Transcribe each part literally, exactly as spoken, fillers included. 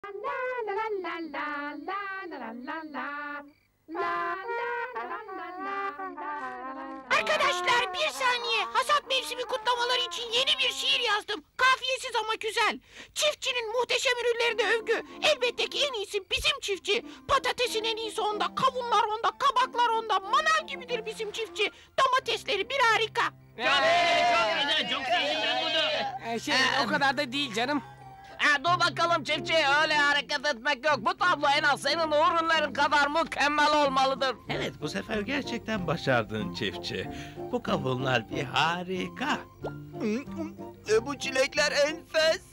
Arkadaşlar bir saniye. Hasat mevsimi kutlamaları için yeni bir şiir yazdım. Kafiyesiz ama güzel. Çiftçinin muhteşem ürünlerine övgü. Elbette ki en iyisi bizim çiftçi. Patatesin en iyisi onda, kavunlar onda, kabaklar onda. Manav gibidir bizim çiftçi. Domatesleri bir harika. Çok iyi, çok güzel, çok sevdim ben bunu. Ee, şey, o kadar da değil canım. Ha, dur bakalım çiftçi, öyle hareket etmek yok. Bu tablo en az senin ürünlerin kadar mükemmel olmalıdır. Evet, bu sefer gerçekten başardın çiftçi. Bu kavunlar bir harika. E, bu çilekler enfes.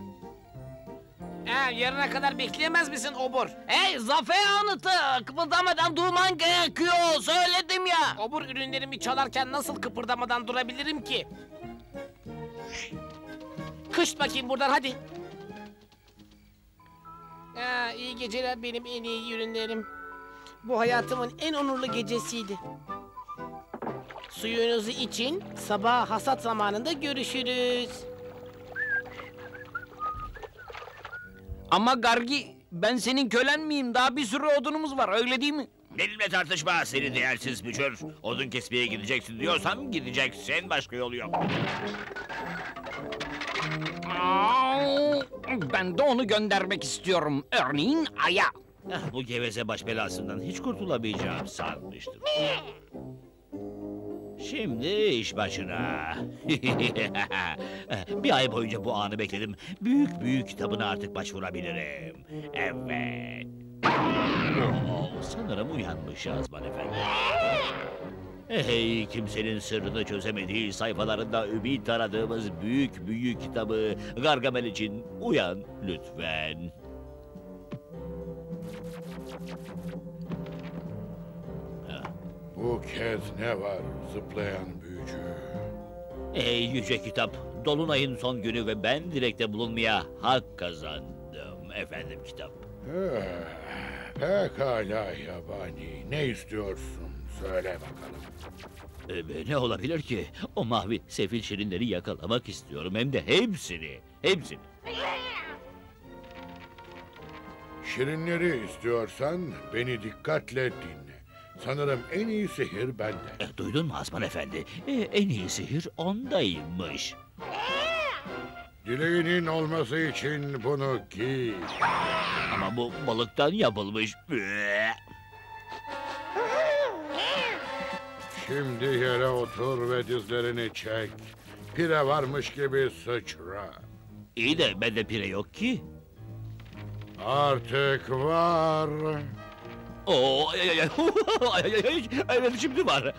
Ee, yarına kadar bekleyemez misin obur? Hey, zafer anıtı, kıpırdamadan durman gerekiyor, söyledim ya. Obur ürünlerimi çalarken nasıl kıpırdamadan durabilirim ki? Kış bakayım buradan hadi. Aa, iyi geceler benim en iyi ürünlerim. Bu hayatımın en onurlu gecesiydi. Suyunuzu için sabah hasat zamanında görüşürüz. Ama Gargi, ben senin kölen miyim? Daha bir sürü odunumuz var, öyle değil mi? Benimle tartışma seni değersiz bücür. Odun kesmeye gideceksin diyorsam gideceksin. Başka yolu yok. Aa, ben de onu göndermek istiyorum. Örneğin Ay'a. Ah, bu geveze baş belasından hiç kurtulamayacağım sanmıştım. Şimdi iş başına. Bir ay boyunca bu anı bekledim. Büyük büyük kitabına artık başvurabilirim. Evet. Oh, sanırım uyanmış Azman Efendi. Hey, kimsenin sırrını çözemediği sayfalarında ümit aradığımız büyük büyük kitabı Gargamel için uyan lütfen. Bu kez ne var zıplayan büyücü? Ey yüce kitap, dolunayın son günü ve ben dilekte bulunmaya hak kazandım efendim kitap. Eh, pekala yabani, ne istiyorsun? Söyle bakalım. Ee, ne olabilir ki? O mavi sefil şirinleri yakalamak istiyorum, hem de hepsini, hepsini. Şirinleri istiyorsan beni dikkatle dinle. Sanırım en iyi sihir bende. E, duydun mu Azman Efendi? E, en iyi sihir ondaymış. Dileğinin olması için bunu giy. Ama bu balıktan yapılmış. Ee, Şimdi yere otur ve dizlerini çek. Pire varmış gibi sıçra. İyi de bende pire yok ki. Artık var. Oo, ay, ay, ay, ay, ay, ay, evet şimdi var.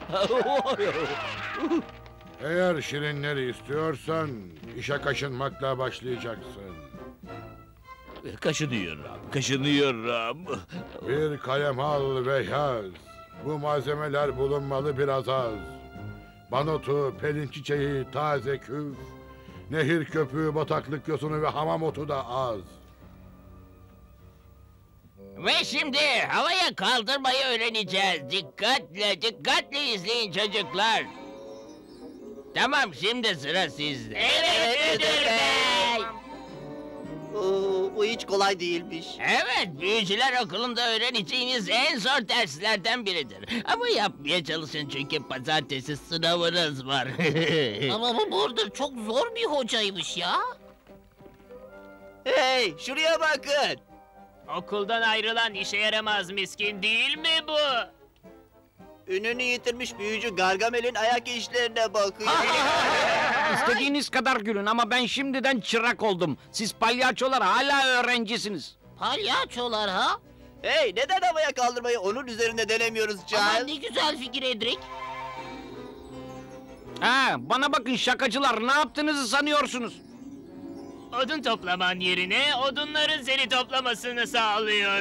Eğer şirinleri istiyorsan işe kaşınmakla başlayacaksın. Kaşınıyorum, kaşınıyorum. Bir kalem al ve yaz. Bu malzemeler bulunmalı biraz az. Banotu, pelin çiçeği, taze küf, nehir köpüğü, bataklık yosunu ve hamam otu da az. Ve şimdi havaya kaldırmayı öğreneceğiz. Dikkatle, dikkatle izleyin çocuklar. Tamam, şimdi sıra sizde. Evet, müdür bey. Oo, bu hiç kolay değilmiş. Evet, büyücüler okulunda öğreneceğiniz en zor derslerden biridir. Ama yapmaya çalışın çünkü pazartesi sınavınız var. Ama bu Burdur çok zor bir hocaymış ya. Hey, şuraya bakın. Okuldan ayrılan işe yaramaz miskin değil mi bu? Ününü yitirmiş büyücü Gargamel'in ayak işlerine bakıyor. İstediğiniz kadar gülün ama ben şimdiden çırak oldum. Siz palyaçolar hala öğrencisiniz. Palyaçolar ha? Hey, neden havaya kaldırmayı onun üzerinde denemiyoruz Aman Charles? ne güzel fikir Edric. Ha, bana bakın şakacılar, ne yaptığınızı sanıyorsunuz? Odun toplaman yerine odunların seni toplamasını sağlıyor.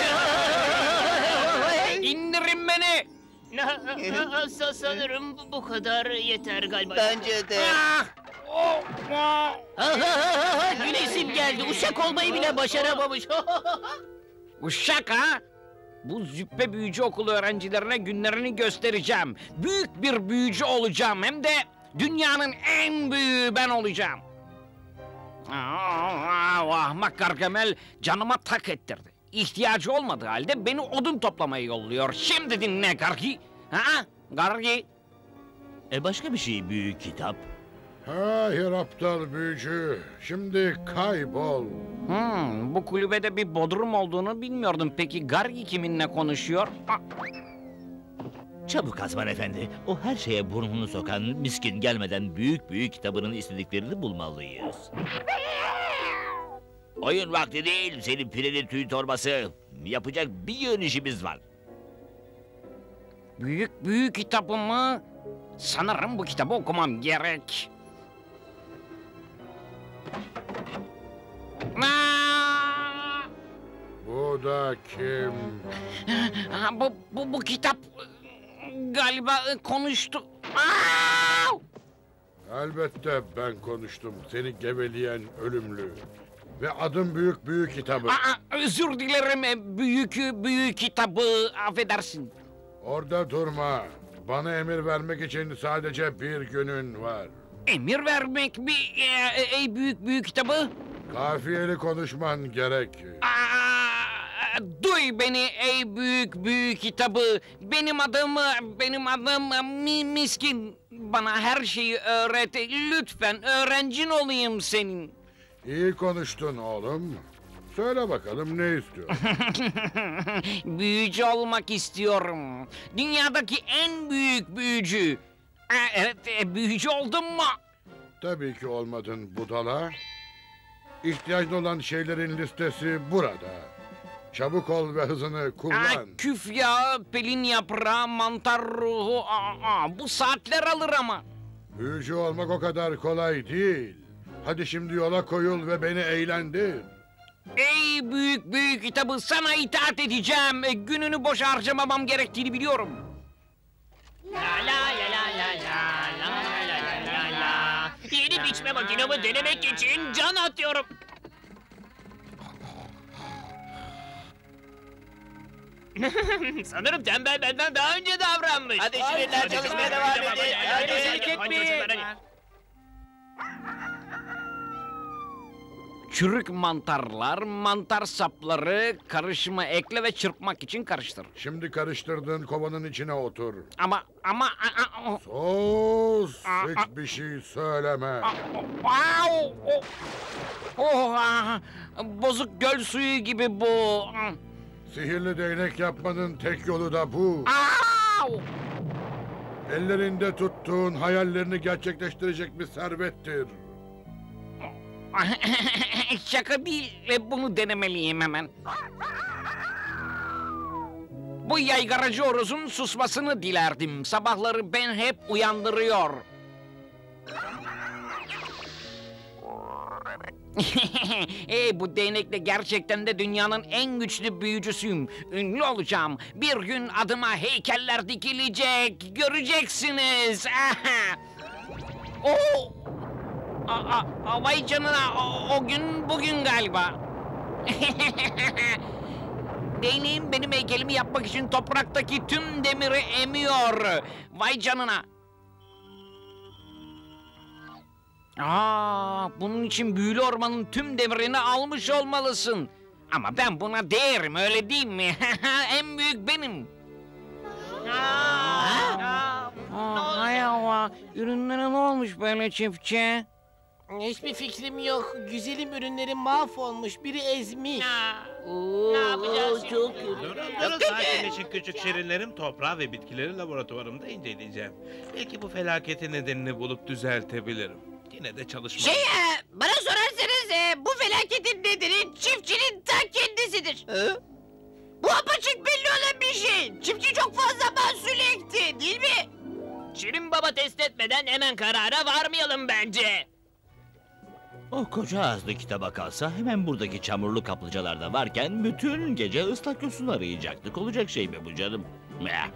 İndirin beni! Sa- Sanırım bu- bu kadar yeter galiba. Bence de. Ah! Oh! Ah! Ha, ha, ha, ha, Gülesim geldi. Uşak olmayı bile başaramamış. Uşak ha? Bu züppe büyücü okulu öğrencilerine günlerini göstereceğim. Büyük bir büyücü olacağım, hem de dünyanın en büyüğü ben olacağım. Aa, o ahmak Gargamel canıma tak ettirdi. İhtiyacı olmadığı halde beni odun toplamaya yolluyor. Şimdi dinle Gargi. Ha? Gargi. E başka bir şey büyük kitap. Hayır aptal büyücü. Şimdi kaybol. Hmm, bu kulübede bir bodrum olduğunu bilmiyordum. Peki Gargi kiminle konuşuyor? Aa, Çabuk Azman Efendi. O her şeye burnunu sokan miskin gelmeden büyük büyük kitabının istediklerini bulmalıyız. Oyun vakti değil senin pireli tüy torbası. Yapacak bir yığın işimiz var. büyük büyük kitabımı... Sanırım bu kitabı okumam gerek. Aa! Bu da kim? Ha, bu, bu, bu kitap galiba konuştu. Aa! Elbette ben konuştum. Seni geveleyen ölümlü. Ve adım büyük büyük kitabı. Aa, özür dilerim büyük büyük kitabı affedersin. Orada durma. Bana emir vermek için sadece bir günün var. Emir vermek mi e, ey büyük büyük kitabı? Kafiyeli konuşman gerek. Aa, duy beni ey büyük büyük kitabı. Benim adım benim adım mi, miskin. Bana her şeyi öğret. Lütfen öğrencin olayım senin. İyi konuştun oğlum. Söyle bakalım ne istiyorsun? Büyücü olmak istiyorum. Dünyadaki en büyük büyücü. Aa, evet e, büyücü oldum mu? Tabii ki olmadın budala. İhtiyacın olan şeylerin listesi burada. Çabuk ol ve hızını Aa, kullan. küf yağı, pelin yaprağı, mantar ruhu. Aa, aa, bu saatler alır ama. Büyücü olmak o kadar kolay değil. Hadi şimdi yola koyul ve beni eğlendir. Ey büyük büyük kitabı sana itaat edeceğim. E, Gününü boş harcamamam gerektiğini biliyorum. La la la la la la la la la la la. Yeni biçme makinamı denemek için can atıyorum. Sanırım tembel benden daha önce davranmış. Hadi şirinler çalışmaya devam edin. Hadi. Çürük mantarlar, mantar sapları, karışımı ekle ve çırpmak için karıştır. Şimdi karıştırdığın kovanın içine otur. Ama ama a- a- Sus! Hiçbir şey söyleme. a- Au! Oh, oh, ah, bozuk göl suyu gibi bu. Sihirli değnek yapmanın tek yolu da bu. Au! Ellerinde tuttuğun hayallerini gerçekleştirecek bir servettir. Şaka değil, e, bunu denemeliyim hemen. Bu yaygaracı horozun susmasını dilerdim. Sabahları ben hep uyandırıyor. e, bu değnekle gerçekten de dünyanın en güçlü büyücüsüyüm. Ünlü olacağım. Bir gün adıma heykeller dikilecek. Göreceksiniz. oh! Aa, aa, vay canına, o, o gün bugün galiba. Değneğim benim heykelimi yapmak için topraktaki tüm demiri emiyor. Vay canına. Aa, bunun için büyülü ormanın tüm demirini almış olmalısın. Ama ben buna değerim, öyle değil mi? En büyük benim. Aa, hay Allah, ürünlere ne olmuş böyle çiftçi? Hiçbir fikrim yok. Güzelim ürünlerim mahvolmuş. Biri ezmiş. Ne yapacağız şimdi? Çok kötü. Durun durun sakinleşin küçük şirinlerim. Toprağı ve bitkileri laboratuvarımda inceleyeceğim. Belki bu felaketin nedenini bulup düzeltebilirim. Yine de çalışma. Şey, e, bana sorarsanız e, bu felaketin nedeni çiftçinin ta kendisidir. He? Bu apaçık belli olan bir şey. Çiftçi çok fazla mahsul ekti, değil mi? Şirin Baba test etmeden hemen karara varmayalım bence. O koca ağızlı kitaba kalsa hemen buradaki çamurlu kaplıcalarda varken bütün gece ıslak yosun arayacaktık. Olacak şey mi bu canım? Ya.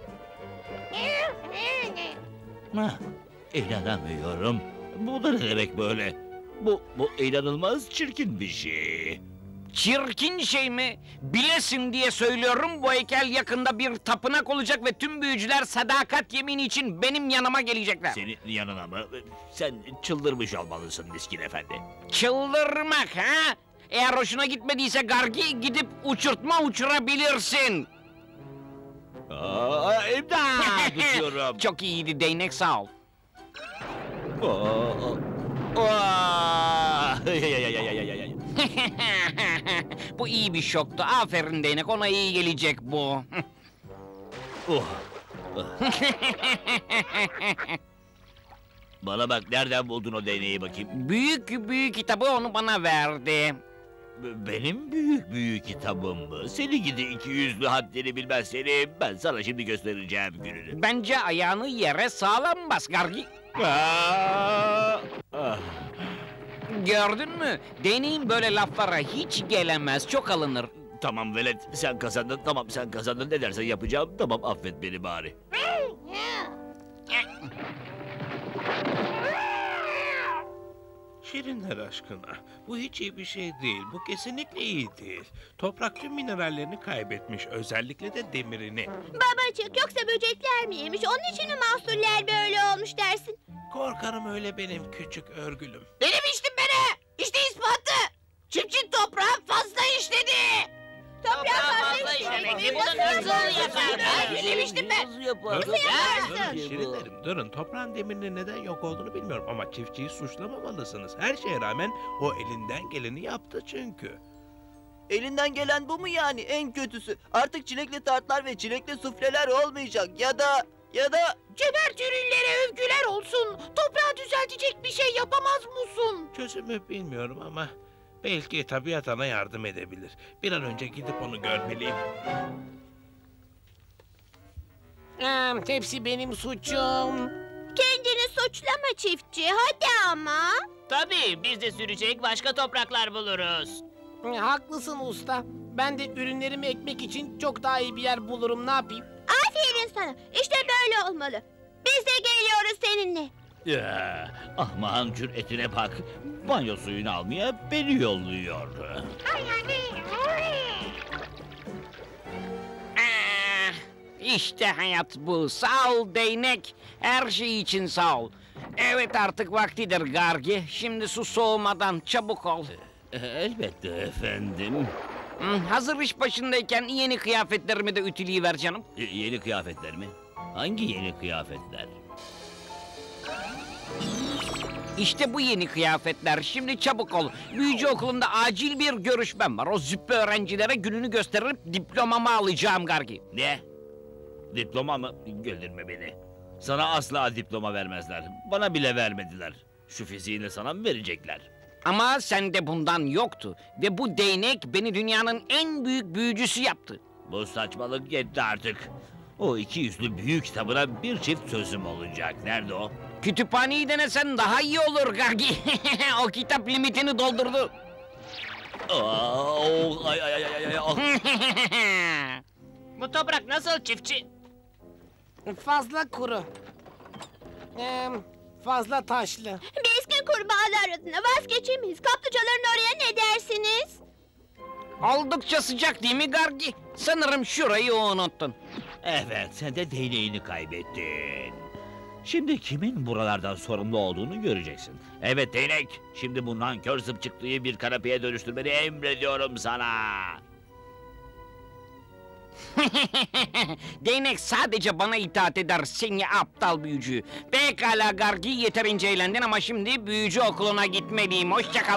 Ha, inanamıyorum. Bu da ne demek böyle? Bu, bu inanılmaz çirkin bir şey. Çirkin şey mi? Bilesin diye söylüyorum, bu heykel yakında bir tapınak olacak ve tüm büyücüler sadakat yemini için benim yanıma gelecekler. Senin yanına mı? Sen çıldırmış olmalısın Miskin Efendi. Çıldırmak ha? Eğer hoşuna gitmediyse Gargi, gidip uçurtma uçurabilirsin. Aa, imdat tutuyorum. Çok iyiydi değnek, sağ ol. Aa, aa. Ay, ay, ay, ay, ay, ay. Bu iyi bir şoktu. Aferin değnek, ona iyi gelecek bu. Oh. Bana bak, nereden buldun o değneği bakayım? Büyük büyük kitabı onu bana verdi. B- Benim büyük büyük kitabım mı? Seni gidi iki yüzlü haddini bilmez seni. Ben sana şimdi göstereceğim gününü. Bence ayağını yere sağlam bas Gargi. Aa, ah. Gördün mü? Değneğin böyle laflara hiç gelemez, çok alınır. Tamam velet, sen kazandın. Tamam, sen kazandın. Ne dersen yapacağım. Tamam, affet beni bari. Şirinler aşkına, bu hiç iyi bir şey değil. Bu kesinlikle iyi değil. Toprak tüm minerallerini kaybetmiş, özellikle de demirini. Babacık, yoksa böcekler mi yemiş? Onun için mi mahsuller böyle olmuş dersin? Korkarım öyle benim küçük örgülüm. Denemiştim beni. İşte ispatı. Çiftçi toprağı fazla işledi. Toprağı fazla fazla işlemek işlemek, mi? bunu Nasıl nasıl yaparsın? yaparsın? Denemiştim ben. Durun, yaparsın? durun Şirinlerim, durun. Toprağın demirinin neden yok olduğunu bilmiyorum ama çiftçiyi suçlamamalısınız. Her şeye rağmen o elinden geleni yaptı çünkü. Elinden gelen bu mu yani en kötüsü? Artık çilekli tartlar ve çilekli sufleler olmayacak ya da ya da Cömert ürünlere övgüler olsun. Toprağı düzeltecek bir şey yapamaz mısın? Çözümü bilmiyorum ama belki tabiat ana yardım edebilir. Bir an önce gidip onu görmeliyim. Ee, hepsi benim suçum. Kendini suçlama çiftçi, hadi ama. Tabii, biz de sürecek başka topraklar buluruz. Ee, Haklısın usta. Ben de ürünlerimi ekmek için çok daha iyi bir yer bulurum, ne yapayım? Aferin sana, işte böyle olmalı. Biz de geliyoruz seninle. Ya, ahmağın cüretine bak. Banyo suyunu almaya beni yolluyor. Ah, İşte hayat bu. Sağ ol değnek. Her şey için sağ ol. Evet, artık vaktidir Gargi. Şimdi su soğumadan çabuk ol. Elbette efendim. Hı, hazır iş başındayken yeni kıyafetlerimi de ütüleyiver canım. E, yeni kıyafetler mi? Hangi yeni kıyafetler? İşte bu yeni kıyafetler. Şimdi çabuk ol. Büyücü okulunda acil bir görüşmem var. O züppe öğrencilere gününü gösterip diplomamı alacağım Gargi. Ne? Diploma mı? Güldürme beni. Sana asla diploma vermezler. Bana bile vermediler. Şu fiziğini sana mı verecekler? Ama sende bundan yoktu. Ve bu değnek beni dünyanın en büyük büyücüsü yaptı. Bu saçmalık yetti artık. O iki yüzlü büyük kitabına bir çift sözüm olacak. Nerede o? Kütüphaneyi denesen daha iyi olur Gargi. O kitap limitini doldurdu. Aa, oh, ay, ay, ay, ay, ay, ah. Bu toprak nasıl çiftçi? Fazla kuru. Ee, fazla taşlı. Bizkin kurbağalar adına vazgeçemeyiz. Kaplıcaların oraya ne dersiniz? Oldukça sıcak değil mi Gargi? Sanırım şurayı unuttun. Evet, sen de değneğini kaybettin. Şimdi kimin buralardan sorumlu olduğunu göreceksin. Evet değnek, şimdi bu nankör zıpçıklıyı bir kanepeye dönüştürmeni emrediyorum sana. Değnek sadece bana itaat eder seni aptal büyücü. Pekala Gargi, yeterince eğlendin ama şimdi büyücü okuluna gitmeliyim. Hoşça kal.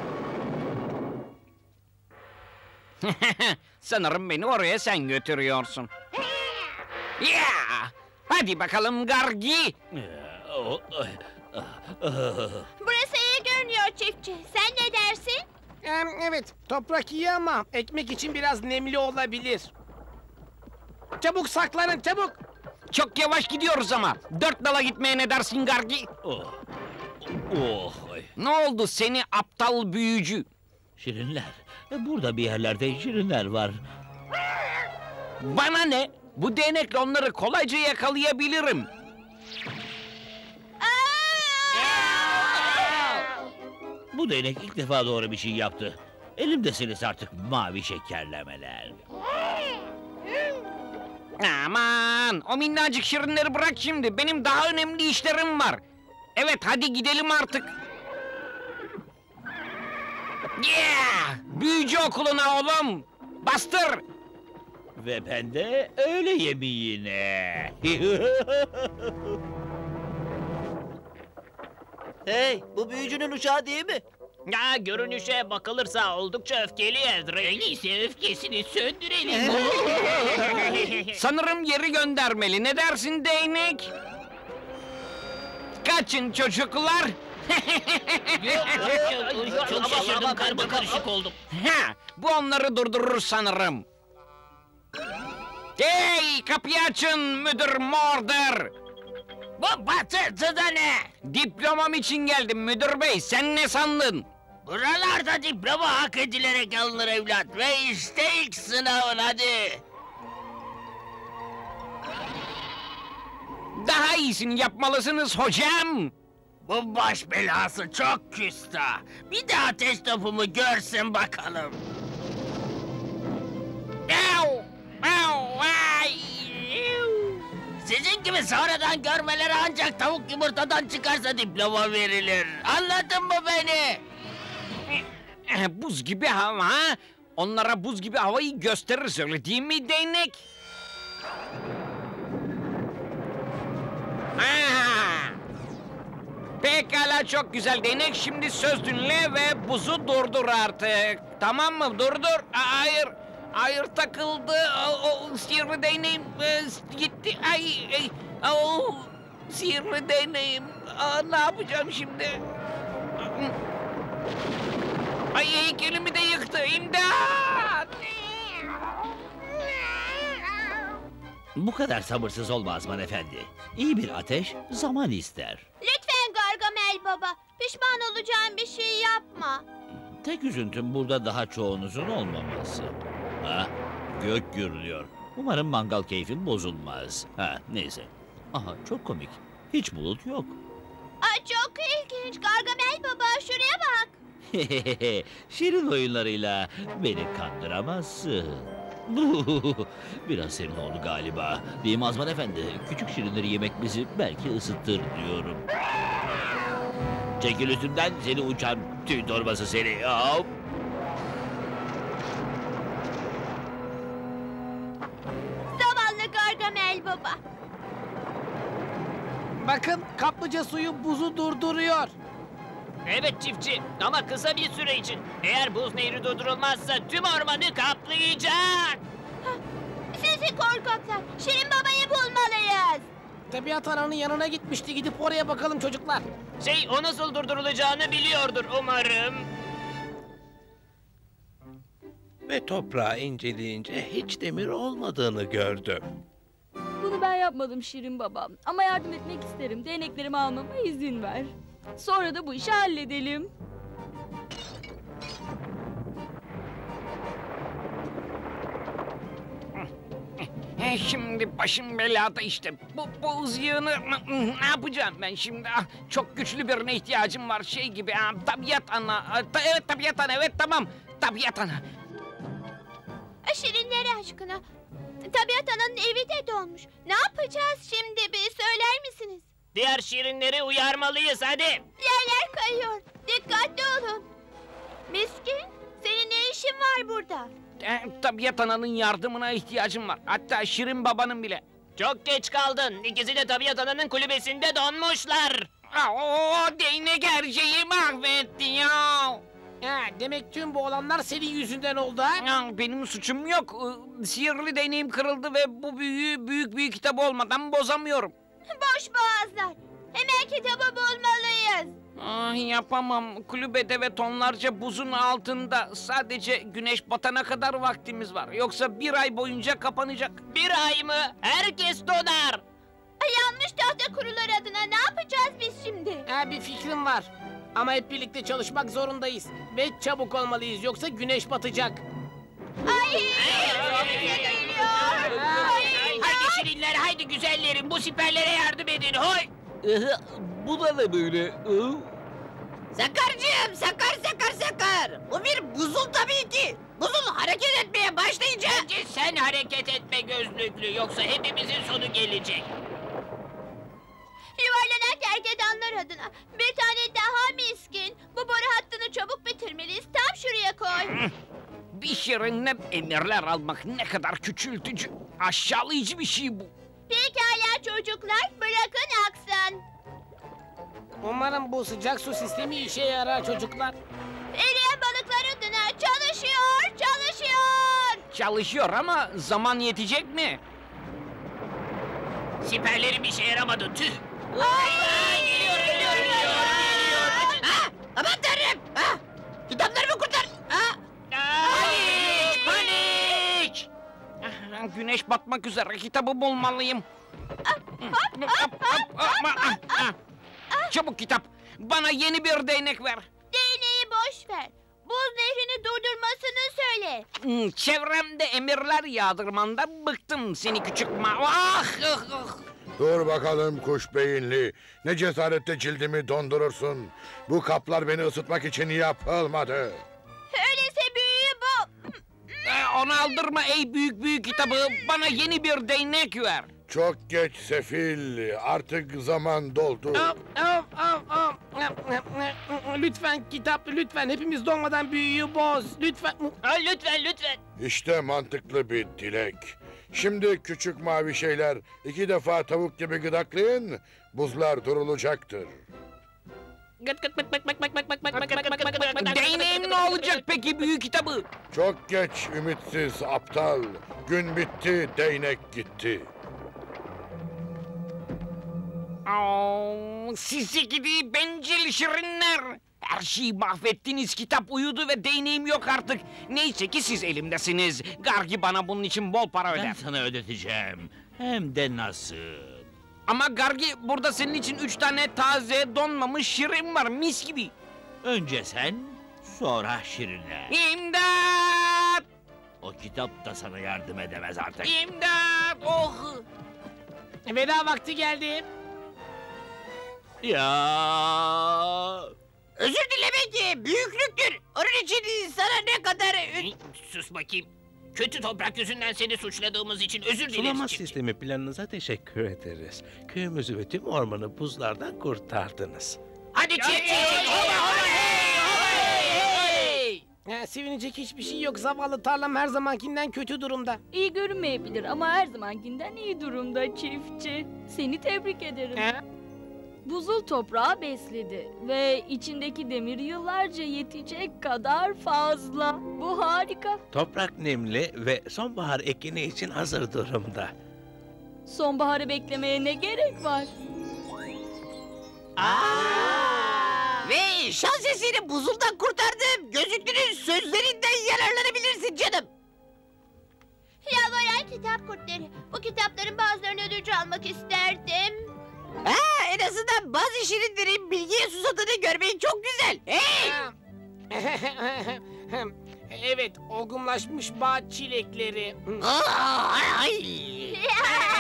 Sanırım beni oraya sen götürüyorsun. Ya! Hadi bakalım Gargi. Oh, ay, ah, ah. Burası iyi görünüyor çiftçi. Sen ne dersin? Ee, evet, toprak iyi ama ekmek için biraz nemli olabilir. Çabuk saklanın, çabuk! Çok yavaş gidiyoruz ama. Dört dala gitmeye ne dersin Gargi? Oh, oh, ay. Ne oldu seni aptal büyücü? Şirinler, burada bir yerlerde şirinler var. Bana ne? Bu değnekle onları kolayca yakalayabilirim. Bu değnek ilk defa doğru bir şey yaptı. Elimdesiniz artık mavi şekerlemeler. Aman, o minnacık şirinleri bırak şimdi. Benim daha önemli işlerim var. Evet, hadi gidelim artık. Yeah! Büyücü okuluna oğlum. Bastır. Ve ben de öğle yemeğine. Hey, bu büyücünün uşağı değil mi? Ya görünüşe bakılırsa oldukça öfkeli. Öyleyse öfkesini söndürelim. Sanırım yeri göndermeli. Ne dersin değnek? Kaçın çocuklar. Çok şaşırdım, karma karışık oldum. Ha, bu onları durdurur sanırım. Hey, kapıyı açın müdür Morder. Bu patırtı da ne? Diplomam için geldim müdür bey. Sen ne sandın? Buralarda diploma hak edilerek alınır evlat. Ve işte ilk sınavın hadi. Daha iyisini yapmalısınız hocam. Bu baş belası çok küstah. Bir daha ateş topumu görsün bakalım. Au, au, ay. Sizin gibi sonradan görmeleri ancak tavuk yumurtadan çıkarsa diploma verilir. Anladın mı beni? Eh, Buz gibi hava. Onlara buz gibi havayı gösteririz öyle değil mi değnek? Ah! Pekala çok güzel değnek. Şimdi söz dinle ve buzu durdur artık. Tamam mı? Durdur. Aa, hayır. Hayır takıldı. O, o sihirli değneğim e, gitti. Ay, ay. O sihirli değneğim. Aa, ne yapacağım şimdi? Ay heykelimi de yıktı. İmdat! Bu kadar sabırsız olma Azman Efendi. İyi bir ateş zaman ister. Lütfen Gargamel baba. Pişman olacağın bir şey yapma. Tek üzüntüm burada daha çoğunuzun olmaması. Ha, gök gürlüyor. Umarım mangal keyfin bozulmaz. Ha, neyse. Aha, çok komik. Hiç bulut yok. Ay çok ilginç. Gargamel baba şuraya bak. Şirin oyunlarıyla beni kandıramazsın. Biraz serin oldu galiba. Değil mi Azman Efendi? Küçük şirinleri yemek bizi belki ısıtır diyorum. Çekil üstümden seni uçan tüy torbası seni. Hop. Zavallı Gargamel baba. Bakın kaplıca suyu buzu durduruyor. Evet çiftçi ama kısa bir süre için. Eğer buz nehri durdurulmazsa tüm ormanı kaplayacak. Sizi korkaklar. Şirin babayı bulmalıyız. Tabiat ananın yanına gitmişti. Gidip oraya bakalım çocuklar. Şey o nasıl durdurulacağını biliyordur umarım. Ve toprağı inceleyince hiç demir olmadığını gördüm. Bunu ben yapmadım Şirin babam. Ama yardım etmek isterim. Değneklerimi almama izin ver. Sonra da bu işi halledelim. Eh, Şimdi başım belada işte. Bu buz yığını ne yapacağım ben şimdi? Ah, çok güçlü birine ihtiyacım var şey gibi. Ah, tabiat ana. Ah, ta- evet tabiat ana evet tamam. Tabiat ana. Şirinler aşkına. Tabiat ananın evi de donmuş. Ne yapacağız şimdi bir söyler misiniz? Diğer şirinleri uyarmalıyız hadi. Yerler kayıyor. Dikkatli olun. Miskin, senin ne işin var burada? Eh, tabiat ananın yardımına ihtiyacım var. Hatta Şirin babanın bile. Çok geç kaldın. İkisi de tabiat ananın kulübesinde donmuşlar. Ah, o değnek her şeyi mahvetti ya. Ha, demek tüm bu olanlar senin yüzünden oldu ha? Ah, benim suçum yok. Ee, Sihirli değneğim kırıldı ve bu büyüyü büyük büyük kitabı olmadan bozamıyorum. Boş boğazlar. Hemen kitabı bulmalıyız. Ah, yapamam. Kulübede ve tonlarca buzun altında sadece güneş batana kadar vaktimiz var. Yoksa bir ay boyunca kapanacak. Bir ay mı? Herkes donar. Ay, yanlış tahta kurular adına ne yapacağız biz şimdi? Ha, bir fikrim var. Ama hep birlikte çalışmak zorundayız. Ve çabuk olmalıyız yoksa güneş batacak. Ay, bize geliyor. Ay, Haydi şirinler, haydi güzellerim. Bu siperlere yardım edin. Hoy! Bu da ne böyle? Sakarcığım, sakar sakar sakar. Bu bir buzul tabii ki. Buzul hareket etmeye başlayınca... Bence sen hareket etme gözlüklü, yoksa hepimizin sonu gelecek. Yuvarlanan gergedanlar adına bir tane daha Miskin. Bu boru hattını çabuk bitirmeliyiz. Tam şuraya koy. Bir şirinden emirler almak ne kadar küçültücü, aşağılayıcı bir şey bu. Pekala çocuklar, bırakın aksın. Umarım bu sıcak su sistemi işe yarar çocuklar. Eriyen balıklar adına çalışıyor, çalışıyor. Çalışıyor ama zaman yetecek mi? Siperlerim işe yaramadı, tüh. Ay, geliyor, geliyor, geliyor, geliyor. Ha, aman tanrım. Ha, kitaplarımı kurtar. Ha. Panik, panik. Ah, Güneş batmak üzere, kitabı bulmalıyım. Çabuk kitap, bana yeni bir değnek ver. Değneği boş ver. Buz nehrini durdurmasını söyle. Hmm, Çevremde emirler yağdırmandan bıktım seni küçük ma... Ah, ah, ah. Dur bakalım kuş beyinli. Ne cesaretle cildimi dondurursun. Bu kaplar beni ısıtmak için yapılmadı. Öyleyse büyüğü bu. Ee, onu aldırma ey büyük büyük kitabı, bana yeni bir değnek ver. Çok geç sefil. Artık zaman doldu. Hop, hop, hop, hop. Lütfen kitap, lütfen hepimiz donmadan büyüyü boz. Lütfen. Ha, lütfen, lütfen. İşte mantıklı bir dilek. Şimdi küçük mavi şeyler iki defa tavuk gibi gıdaklayın, buzlar durulacaktır. Değneğim ne olacak peki büyük kitabı? Çok geç ümitsiz aptal. Gün bitti, değnek gitti. Aa, sizi gidi bencil şirinler. Her şeyi mahvettiniz, kitap uyudu ve değneğim yok artık. Neyse ki siz elimdesiniz. Gargi bana bunun için bol para Ben öder. sana ödeteceğim. Hem de nasıl? Ama Gargi burada senin için üç tane taze donmamış şirin var mis gibi. Önce sen, sonra Şirinler. İmdat! O kitap da sana yardım edemez artık. İmdat! Oh! Veda vakti geldi. Ya. Özür dilemek büyüklüktür. Onun için sana ne kadar... Sus bakayım. Kötü toprak yüzünden seni suçladığımız için özür dileriz. Sulama çiftçi. sistemi planınıza teşekkür ederiz. Köyümüzü ve tüm ormanı buzlardan kurtardınız. Hadi çiftçi! Hola, hola, hey, hey, hey! Ha, sevinecek hiçbir şey yok. Zavallı tarlam her zamankinden kötü durumda. İyi görünmeyebilir ama her zamankinden iyi durumda çiftçi. Seni tebrik ederim. Ha? Buzul toprağı besledi ve içindeki demir yıllarca yetecek kadar fazla. Bu harika. Toprak nemli ve sonbahar ekini için hazır durumda. Sonbaharı beklemeye ne gerek var? Ve şans eseri buzuldan kurtardım. Gözüklünün sözlerinden yararlanabilirsin canım. Yalvaran kitap kurtları. Bu kitapların bazılarını ödünç almak isterdim. Ha, en azından bazı şirinlerin bilgiye susadığını görmeyi çok güzel. Hey! Evet, olgunlaşmış bağ çilekleri. Aa, ay, ay.